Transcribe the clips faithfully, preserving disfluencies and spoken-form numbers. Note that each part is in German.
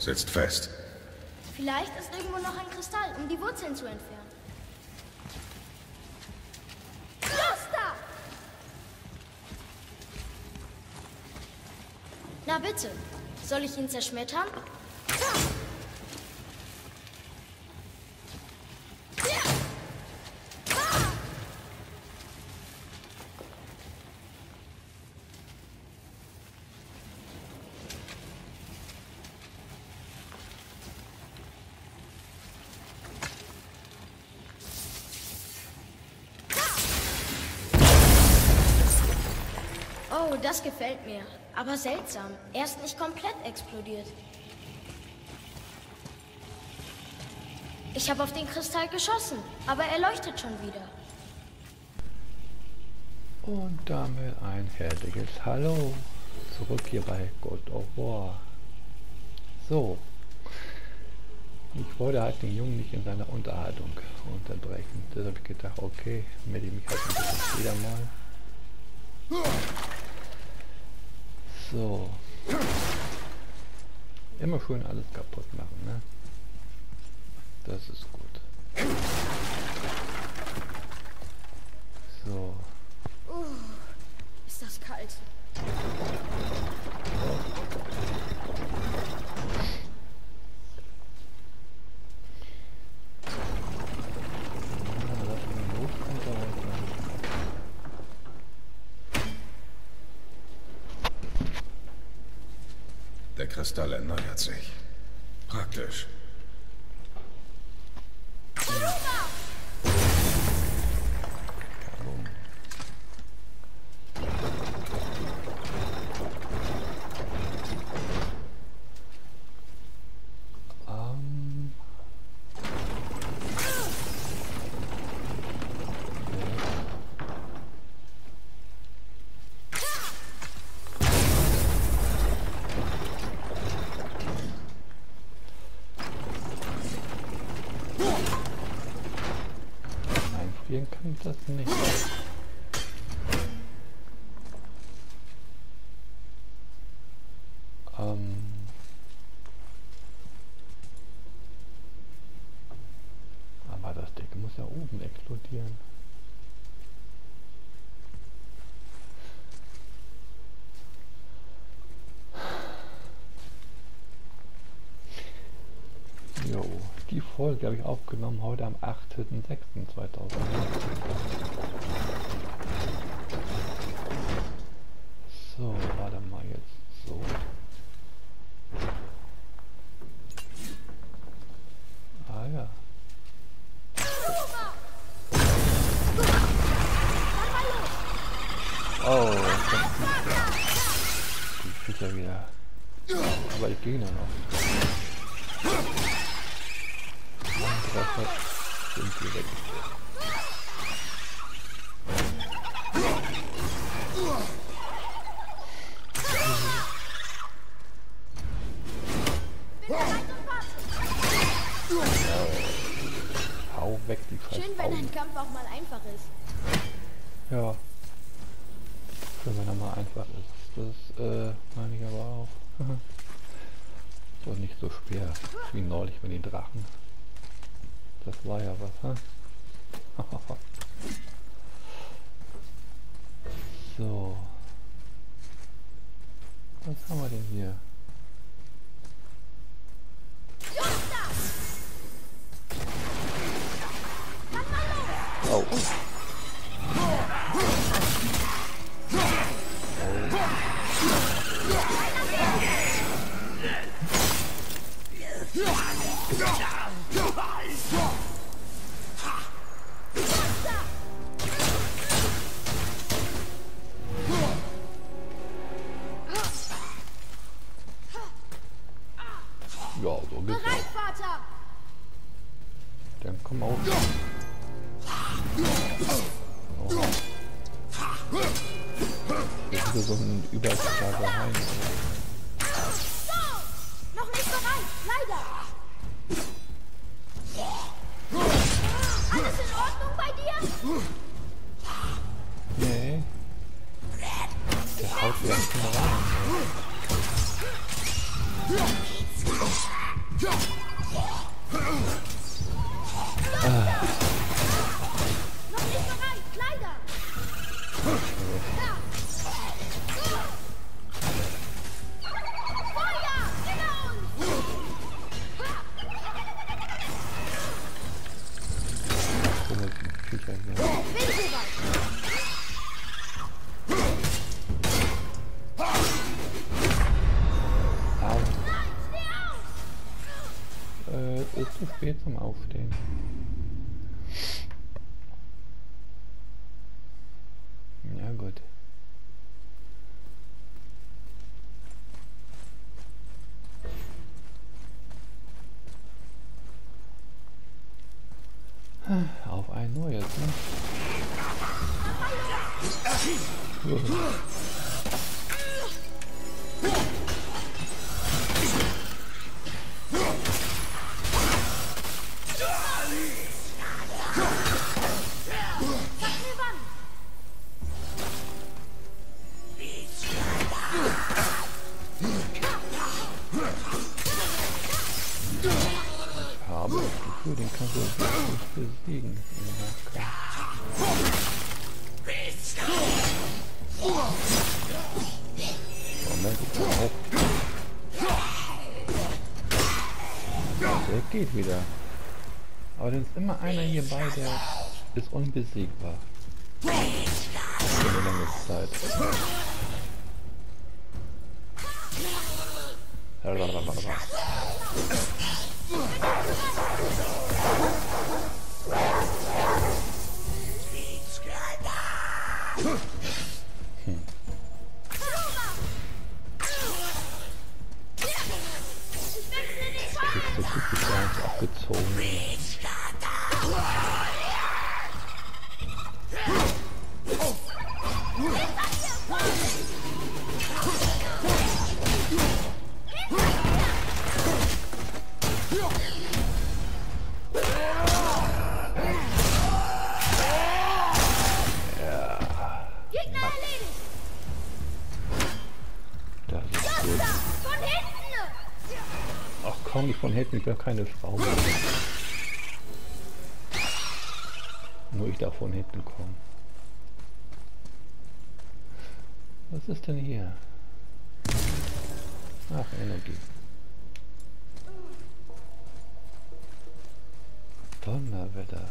Sitzt fest. Vielleicht ist irgendwo noch ein Kristall, um die Wurzeln zu entfernen. Los da! Na bitte, soll ich ihn zerschmettern? Oh, das gefällt mir. Aber seltsam. Er ist nicht komplett explodiert. Ich habe auf den Kristall geschossen, aber er leuchtet schon wieder. Und damit ein herzliches Hallo. Zurück hier bei God of War. So. Ich wollte halt den Jungen nicht in seiner Unterhaltung unterbrechen. Deshalb habe ich gedacht, okay, melde ich mich halt ein bisschen wieder mal. So. Immer schön alles kaputt machen, ne? Das ist gut. So. Uh, ist das kalt. Der Kristall erneuert sich. Praktisch. Ähm. Einfrieren kann ich das nicht. Ähm. Aber das Ding muss ja oben explodieren. Jo, die Folge habe ich aufgenommen heute am achten sechsten zweitausendneunzehn. So, warte mal jetzt so. Ah ja. Oh, die Viecher wieder. Aber ich gehe noch. Treffer sind die weg. Hau weg die Scheiße. Schön, wenn ein Kampf auch mal einfach ist. Ja. Schön, wenn er mal einfach ist. Das äh, meine ich aber auch. Und nicht so schwer wie neulich mit den Drachen. Das war ja was, hä? So. Was haben wir denn hier? Oh. Ja, so geht's Bereit, auch. Vater! Dann komm auf. Oh. Das ist so ein Überschlagereien. Noch nicht bereit, leider! Alles in Ordnung bei dir? Nee. Der haut wieder nicht mehr rein. Noch nicht bereit, leider. Feuer, hinter uns. Komischen Viecher hier. Bin soweit. Au. Nein, steh auf. Äh, es ist zu spät zum Aufstehen. Ja gut. Auf ein neues, ne? Sag mir wann. Ich habe das Gefühl, den kannst du nicht besiegen. Moment, ich kann auch. Der geht wieder. Aber dann ist immer einer hierbei, der ist unbesiegbar. Für eine lange Zeit. Hm. Kriegst du gut ganz abgezogen. Gegner erledigt. Das ist gut. Josta, von hinten. Ach komm, nicht von hinten, ich bin keine Frau. Nur ich darf von hinten kommen. Was ist denn hier? Ach, Energie. Donnerwetter.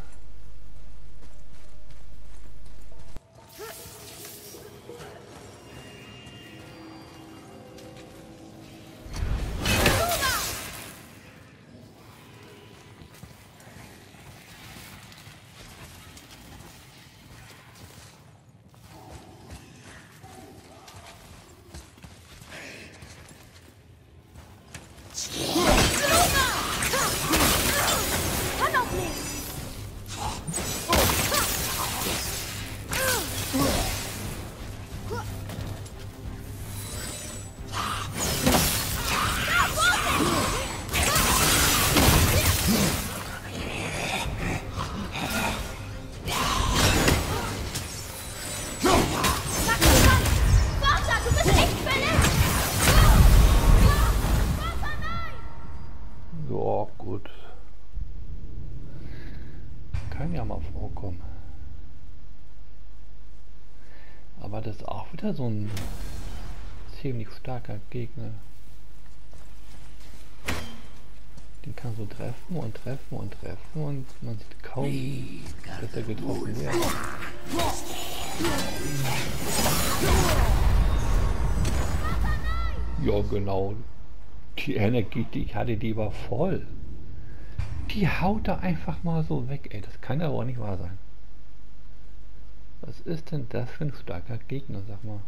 Kann auch nicht. Forza, du bist echt verletzt. Forza, nein. Ja, gut. Kann ja mal vorkommen. Aber das ist auch wieder so ein ziemlich starker Gegner. Den kann so treffen und treffen und treffen und man sieht kaum, dass er getroffen wird. Ja, genau. Die Energie, die ich hatte, die war voll. Die haut da einfach mal so weg, ey. Das kann ja aber auch nicht wahr sein. Was ist denn das für ein starker Gegner, sag mal.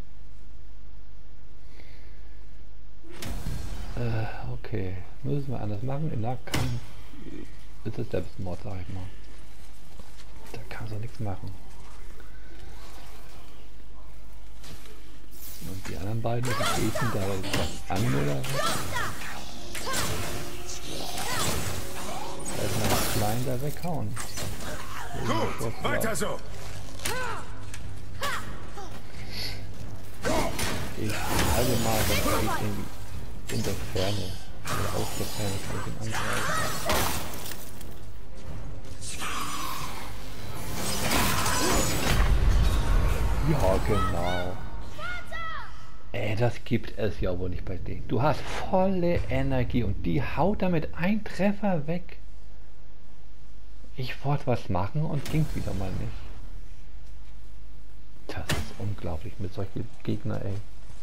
Äh, okay. Müssen wir anders machen. In Nahkampf ist es Selbstmord, sag ich mal. Da kannst du nichts machen. Und die anderen beiden, die beten da an oder was? Erstmal das Klein da weghauen. Gut, weiter so. Ich halte mal, wenn ich irgendwie in der Ferne oder aus der Ferne kann ich ihn angreifen. Ja, genau. Ey, das gibt es ja wohl nicht bei dir. Du hast volle Energie und die haut damit einen Treffer weg. Ich wollte was machen und ging wieder mal nicht. Das ist unglaublich mit solchen Gegnern, ey.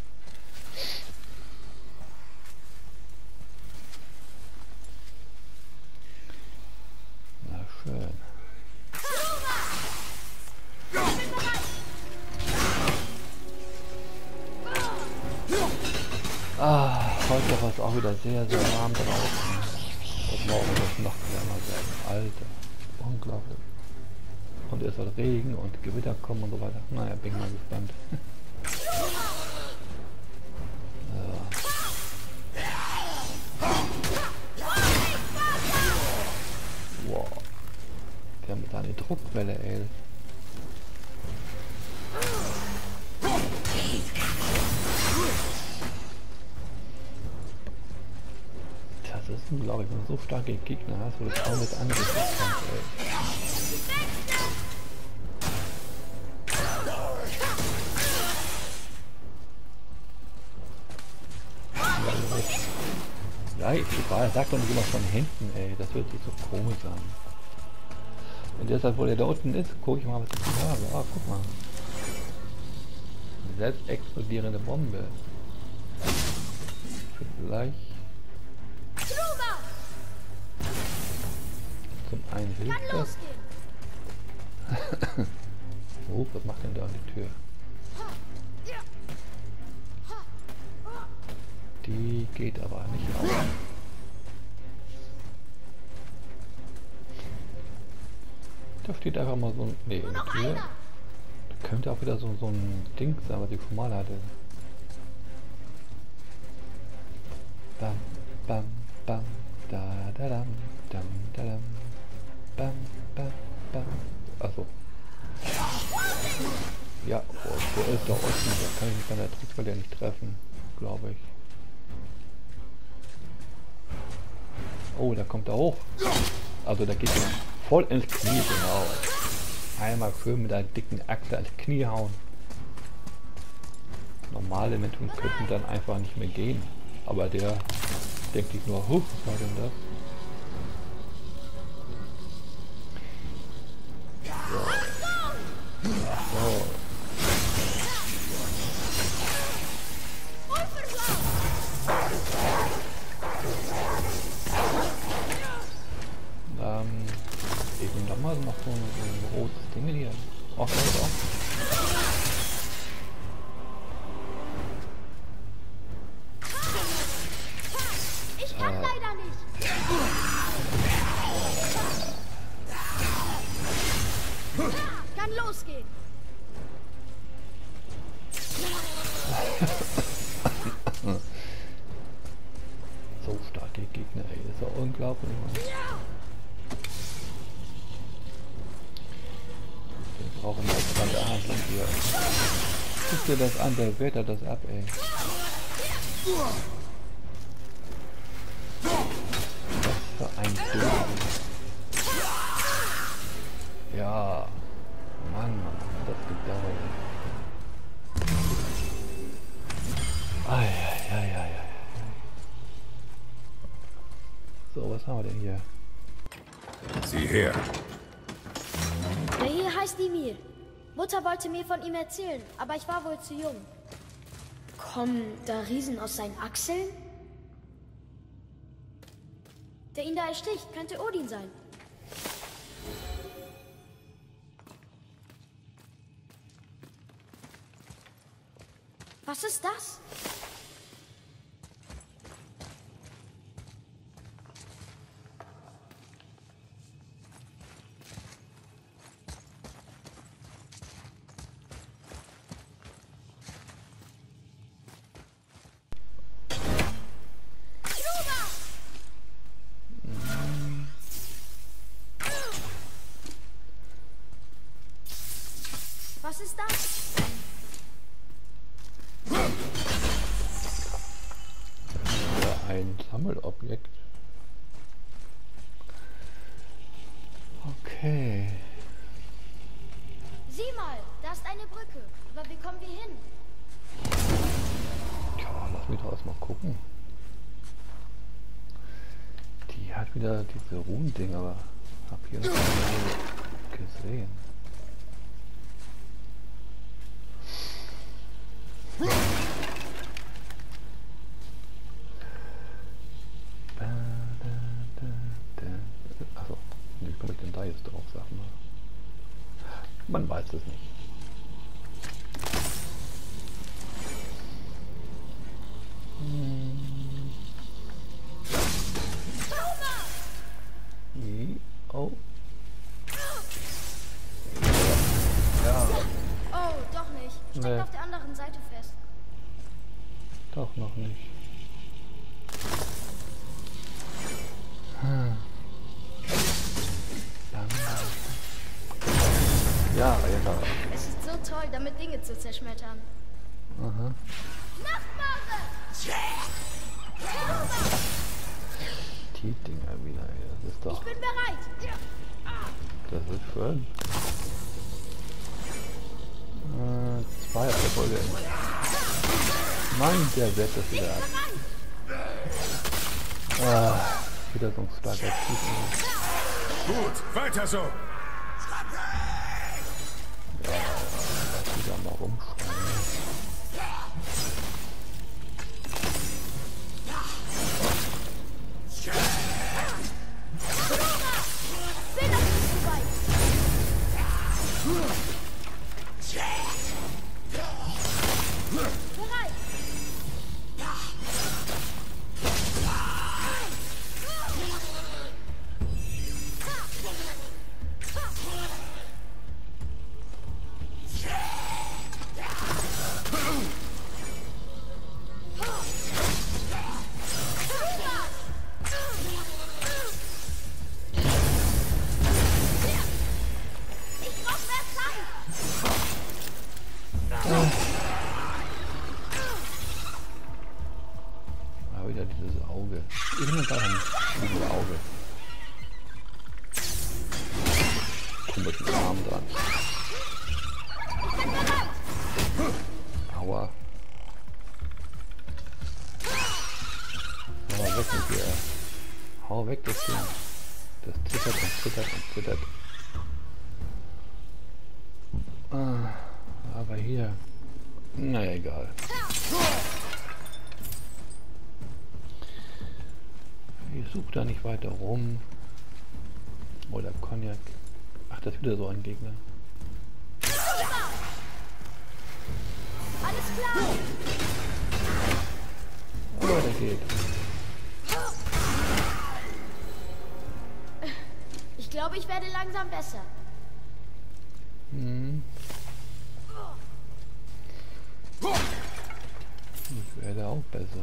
Na schön. Ah, heute war es auch wieder sehr, sehr warm draußen. Und morgen wird es noch wärmer werden. Alter, unglaublich. Und es soll Regen und Gewitter kommen und so weiter. Naja, bin mal gespannt. Wow. Der mit einer Druckwelle, ey. Das ist unglaublich, wenn du so starke Gegner hast, wo du kaum mit angriffen kannst, ey. Ja, ich sag doch nicht immer von hinten, ey. Das wird sich so komisch an. Und deshalb, wo der da unten ist, gucke ich mal, was ich habe. Ah, guck mal. Eine selbst explodierende Bombe. Vielleicht. Zum einen hilft das. Oh, was macht denn da an die Tür? Die geht aber nicht auf. Da steht einfach mal so ein... Nee, eine Tür. Da könnte auch wieder so, so ein Ding sein, was ich schon mal hatte. Bam, bam, bam, da, da, dam, dam, da, dam, bam, bam, bam. Achso. Ja, oh, der ist da unten. Da kann ich mich an der Druckwelle nicht treffen, glaube ich. Oh, da kommt er hoch. Also da geht er voll ins Knie, genau. Einmal schön mit einer dicken Axt ins Knie hauen. Normale Menschen könnten dann einfach nicht mehr gehen. Aber der denkt sich nur, huh, was war denn das? So. Ja, so. Ähm, ich nehme doch mal noch so ein, so ein rotes Ding hier. Ach, das auch. Ich kann äh. leider nicht. Kann losgehen. So starke Gegner, ey. Das ist ja unglaublich. Wir brauchen das an der Hand hier. Guck dir das an, der wehrt das ab, ey. Was für ein Ding. Ja. Mann, Mann, hat das gedauert. Eieieiei. So, was haben wir denn hier? Sieh her. Der hier heißt Dimir. Mutter wollte mir von ihm erzählen, aber ich war wohl zu jung. Kommen da Riesen aus seinen Achseln? Der ihn da ersticht, könnte Odin sein. Was ist das? Was ist das? Ja, ein Sammelobjekt. Okay. Sieh mal, da ist eine Brücke. Goldschmied raus, mal gucken. Die hat wieder diese Ruhen-Dinger, aber hab hier noch keine gesehen. Achso, wie komme ich denn da jetzt drauf, sag mal. Man weiß es nicht. Hm. Oh. Ja. Oh, doch nicht. Steck Nee. auf der anderen Seite fest. Doch noch nicht. Hm. Ja, ja. Es ist so toll, damit Dinge zu zerschmettern. Aha. Nachtmare! Die Dinger wieder, ey. Das ist Ich doch. bin bereit. Das ist schön. Äh, zwei Erfolge. Mann, der wird das wieder ab. Ah, wieder so ein starker Typ. Gut, weiter so. Ja, lass wieder mal rumschreien. Ah, wieder dieses Auge. Ich bin da dieses Auge. Komm mit dem Arm dran. Aua. Hau weg mit dir. Hau weg das Ding. Das zittert und zittert und zittert. Ah, aber hier. Naja, egal. Ich suche da nicht weiter rum. Oder Cognac. Ach, das ist wieder so ein Gegner. Alles klar. Aber der geht. Ich glaube, ich werde langsam besser. Hm. Ich werde auch besser.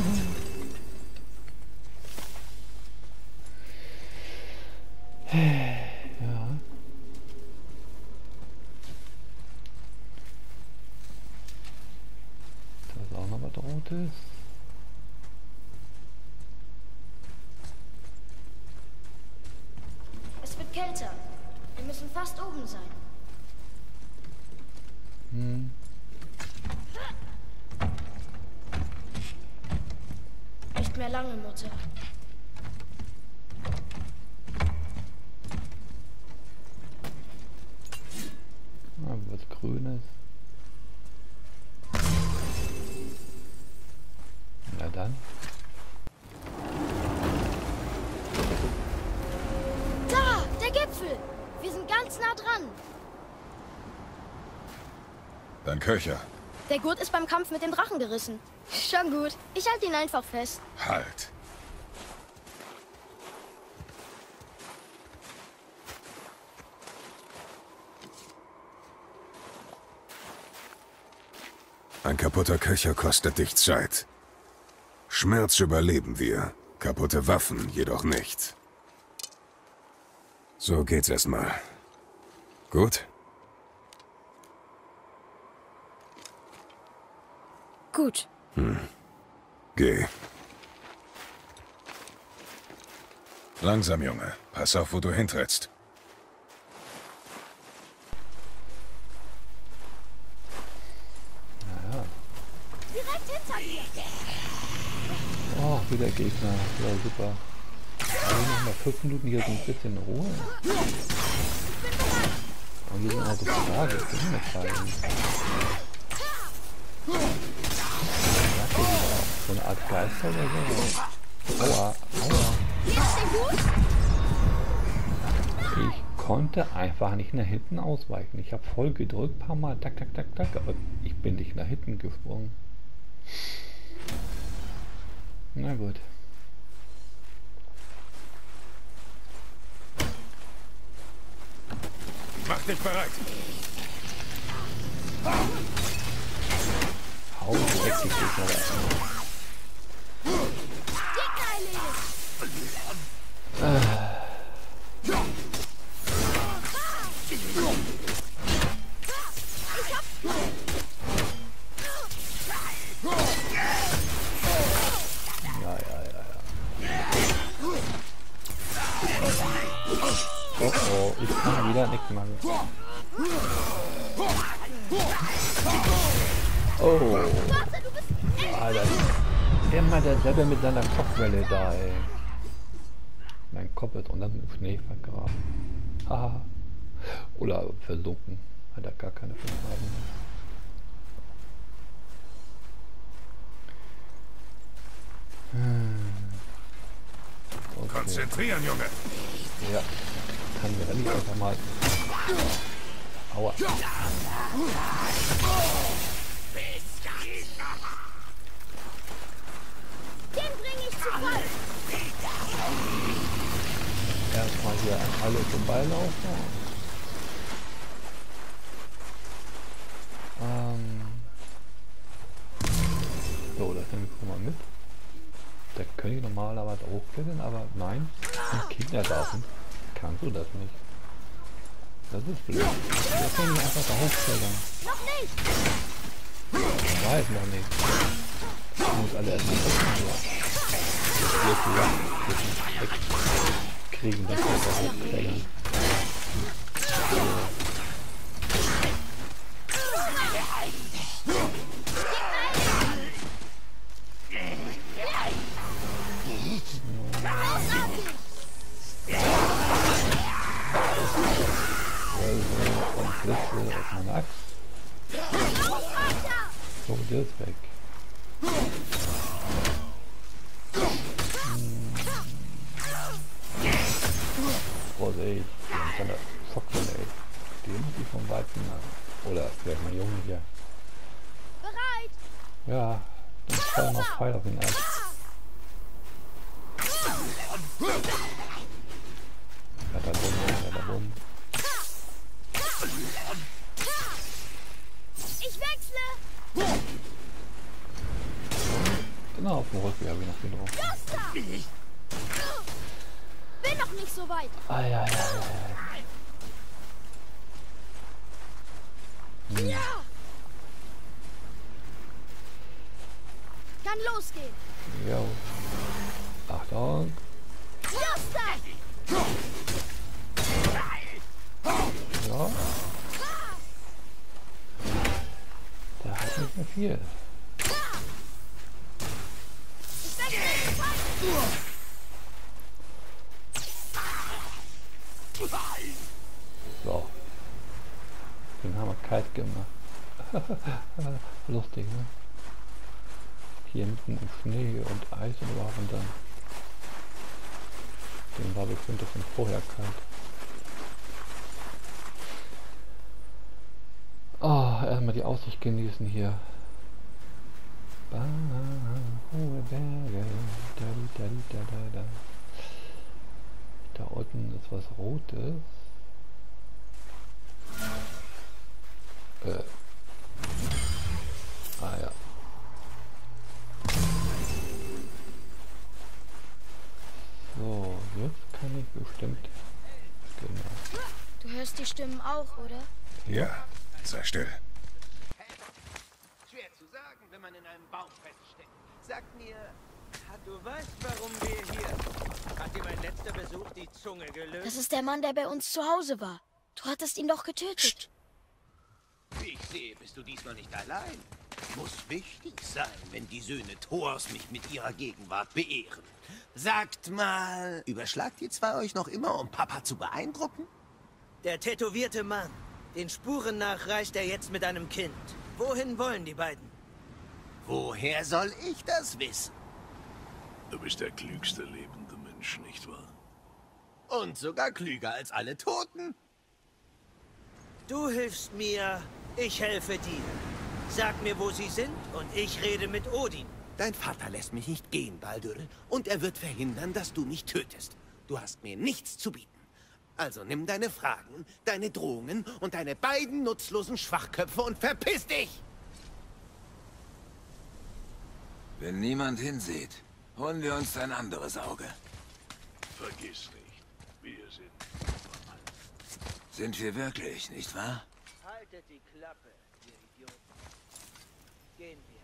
Ja. Da ist auch noch was Rotes. Es wird kälter. Wir müssen fast oben sein. Hm. Nicht mehr lange, Mutter. Ah, was Grünes. Na dann. Da, der Gipfel. Wir sind ganz nah dran. Dein Köcher. Der Gurt ist beim Kampf mit dem Drachen gerissen. Schon gut. Ich halte ihn einfach fest. Halt. Ein kaputter Köcher kostet dich Zeit. Schmerz überleben wir, kaputte Waffen jedoch nicht. So geht's erstmal. Gut? Gut. Hm. Geh. Langsam, Junge. Pass auf, wo du hintrittst. Direkt hinter Oh, wieder Gegner. Ja, super. Also noch mal fünf Minuten hier so ein bisschen Ruhe. Und hier sind auch so Frage. Das ist eine Frage. So eine Art Geister oder so. Aua, aua. Ich konnte einfach nicht nach hinten ausweichen. Ich habe voll gedrückt, paar Mal, tak, tak, tak, tak, aber ich bin nicht nach hinten gesprungen. Na gut. Mach dich bereit. Hau weg, die Gegner da. Äh. Ja, ja, ja, ja. Oh oh, ich kann wieder nichts machen. Oh. Alter. Immer derselbe mit seiner Kopfwelle da, ey. Mein Kopf ist unter dem Schnee vergraben. Haha. Oder versunken. Hat er gar keine Vergraben. Hm. Okay. Konzentrieren, Junge. Ja. Kann mir nicht einfach mal. Aua. Den bring ich zu Fall. Erstmal hier an alle vorbeilaufen. Ähm. So, das nehme ich schon mal mit. Da könnte ich normalerweise hochklettern, aber nein, ein Kindergarten kannst du das nicht. Das ist blöd. Da kann ich einfach da hochklettern. Noch nicht. Ich weiß noch nicht. Ich muss alle erstmal hochklettern. Wir kriegen das einfach hochklettern. Und Blitze auf meine Axt. So, der ist weg. Hm. Vorsicht, die haben so eine Schockgranate. Die muss ich vom Weitem machen. Oder vielleicht mal Junge hier. Bereit. Ja, dann fallen noch Pfeil auf den Axt. Badabum, badabum. Ich wechsle. Genau, auf dem Rückweg habe ich noch viel drauf. Bin noch nicht so weit. Ah, ja, ja, ja. Hm. Ja. Kann losgehen. Jo. Achtung. Ja. Der hat nicht mehr viel. So. Den haben wir kalt gemacht. Lustig, ne? Hier mitten im Schnee und Eis und überhaupt und dann. Den war bestimmt schon vorher kalt. Oh, erstmal die Aussicht genießen hier. Bah, hohe Berge. Da, da, da, da, da. Da unten ist was Rotes. Äh. Ah ja. So, jetzt kann ich bestimmt. Genau. Du hörst die Stimmen auch, oder? Ja, sei still. Schwer zu sagen, wenn man in einem Baum feststeckt. Sag mir, du weißt, warum wir hier? Hat dir mein letzter Besuch die Zunge gelöst? Das ist der Mann, der bei uns zu Hause war. Du hattest ihn doch getötet. Psst. Wie ich sehe, bist du diesmal nicht allein. Muss wichtig sein, wenn die Söhne Thors mich mit ihrer Gegenwart beehren. Sagt mal, überschlagt ihr zwei euch noch immer, um Papa zu beeindrucken? Der tätowierte Mann. Den Spuren nach reist er jetzt mit einem Kind. Wohin wollen die beiden? Woher soll ich das wissen? Du bist der klügste lebende Mensch, nicht wahr? Und sogar klüger als alle Toten. Du hilfst mir, ich helfe dir. Sag mir, wo sie sind, und ich rede mit Odin. Dein Vater lässt mich nicht gehen, Baldur, und er wird verhindern, dass du mich tötest. Du hast mir nichts zu bieten. Also nimm deine Fragen, deine Drohungen und deine beiden nutzlosen Schwachköpfe und verpiss dich! Wenn niemand hinsieht, holen wir uns ein anderes Auge. Vergiss nicht, wir sind... Sind wir wirklich, nicht wahr? Haltet die Klappe, ihr Idioten. Gehen wir.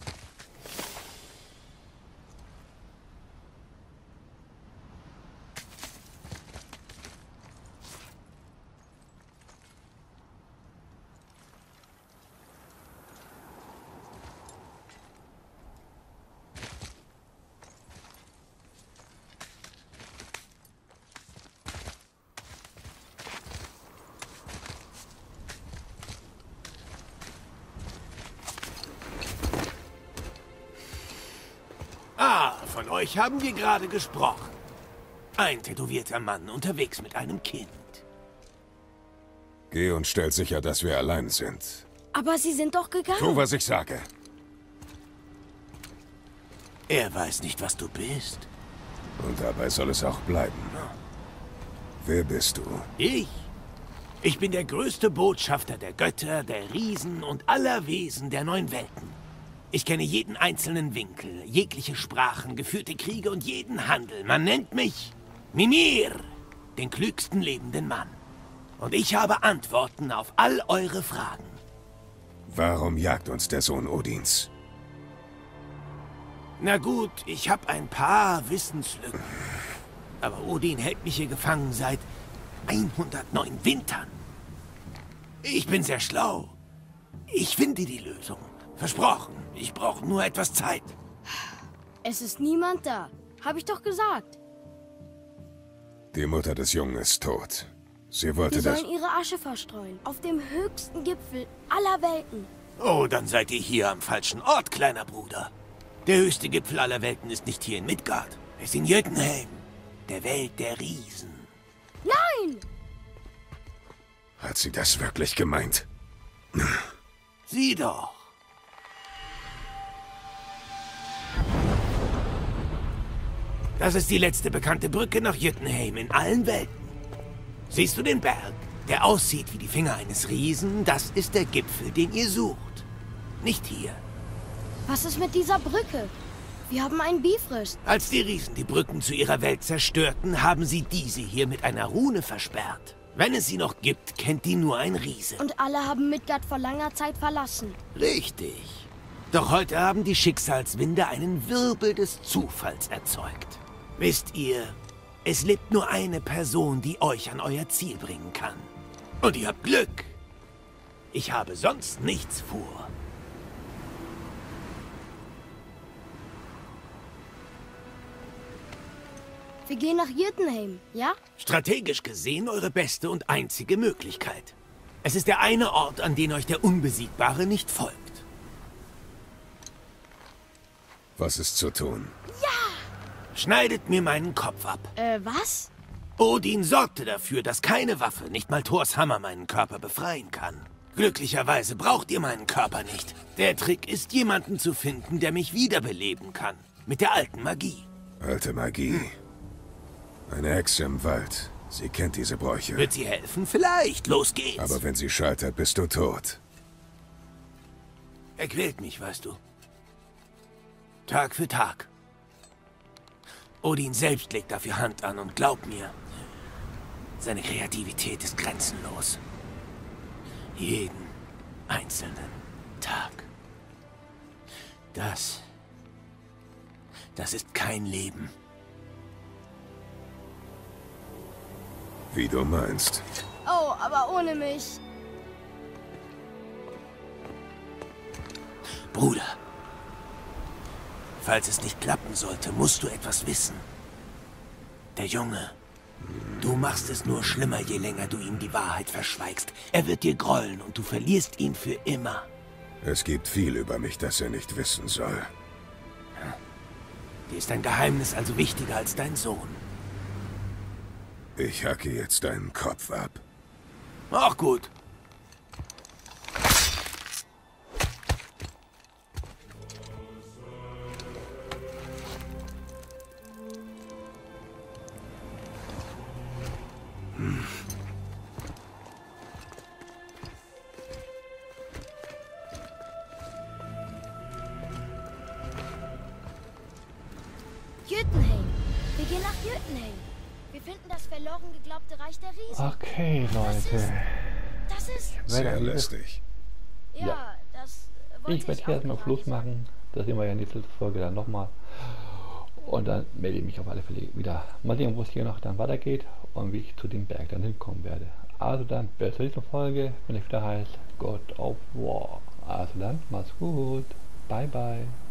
Ah, von euch haben wir gerade gesprochen. Ein tätowierter Mann unterwegs mit einem Kind. Geh und stell sicher, dass wir allein sind. Aber sie sind doch gegangen. Tu, was ich sage. Er weiß nicht, was du bist. Und dabei soll es auch bleiben. Wer bist du? Ich? Ich bin der größte Botschafter der Götter, der Riesen und aller Wesen der neun Welten. Ich kenne jeden einzelnen Winkel, jegliche Sprachen, geführte Kriege und jeden Handel. Man nennt mich Mimir, den klügsten lebenden Mann. Und ich habe Antworten auf all eure Fragen. Warum jagt uns der Sohn Odins? Na gut, ich habe ein paar Wissenslücken. Aber Odin hält mich hier gefangen seit hundertneun Wintern. Ich bin sehr schlau. Ich finde die Lösung. Versprochen. Ich brauche nur etwas Zeit. Es ist niemand da. Hab ich doch gesagt. Die Mutter des Jungen ist tot. Sie wollte Wir das... sollen ihre Asche verstreuen. Auf dem höchsten Gipfel aller Welten. Oh, dann seid ihr hier am falschen Ort, kleiner Bruder. Der höchste Gipfel aller Welten ist nicht hier in Midgard. Es ist in Jötunheim, der Welt der Riesen. Nein! Hat sie das wirklich gemeint? Sieh doch. Das ist die letzte bekannte Brücke nach Jötunheim in allen Welten. Siehst du den Berg, der aussieht wie die Finger eines Riesen? Das ist der Gipfel, den ihr sucht. Nicht hier. Was ist mit dieser Brücke? Wir haben einen Bifrost. Als die Riesen die Brücken zu ihrer Welt zerstörten, haben sie diese hier mit einer Rune versperrt. Wenn es sie noch gibt, kennt die nur ein Riese. Und alle haben Midgard vor langer Zeit verlassen. Richtig. Doch heute haben die Schicksalswinde einen Wirbel des Zufalls erzeugt. Wisst ihr, es lebt nur eine Person, die euch an euer Ziel bringen kann. Und ihr habt Glück. Ich habe sonst nichts vor. Wir gehen nach Jötunheim, ja? Strategisch gesehen eure beste und einzige Möglichkeit. Es ist der eine Ort, an den euch der Unbesiegbare nicht folgt. Was ist zu tun? Schneidet mir meinen Kopf ab. Äh, was? Odin sorgte dafür, dass keine Waffe, nicht mal Thors Hammer, meinen Körper befreien kann. Glücklicherweise braucht ihr meinen Körper nicht. Der Trick ist, jemanden zu finden, der mich wiederbeleben kann. Mit der alten Magie. Alte Magie. Eine Hexe im Wald. Sie kennt diese Bräuche. Wird sie helfen? Vielleicht. Los geht's. Aber wenn sie scheitert, bist du tot. Er quält mich, weißt du. Tag für Tag. Odin selbst legt dafür Hand an und glaub mir, seine Kreativität ist grenzenlos. Jeden einzelnen Tag. Das... Das ist kein Leben. Wie du meinst. Oh, aber ohne mich. Bruder, falls es nicht klappen sollte, musst du etwas wissen. Der Junge, du machst es nur schlimmer, je länger du ihm die Wahrheit verschweigst. Er wird dir grollen und du verlierst ihn für immer. Es gibt viel über mich, das er nicht wissen soll. Dir ist dein Geheimnis also wichtiger als dein Sohn. Ich hacke jetzt deinen Kopf ab. Auch gut. Hm. Jötunheim. Wir gehen nach Jötunheim. Wir finden das verloren geglaubte Reich der Riesen. Okay, Leute. Das ist... Das ist Sehr lästig. ja, Ja. das wollte Ich werde ich hier auch erstmal gerade Schluss sagen. machen. Das sehen wir ja in nächster Folge dann nochmal. Und dann melde ich mich auf alle Fälle wieder. Mal sehen, wo es hier noch dann weitergeht und wie ich zu dem Berg dann hinkommen werde. Also dann, bis zur nächsten Folge, wenn es wieder heißt God of War. Also dann, mach's gut. Bye, bye.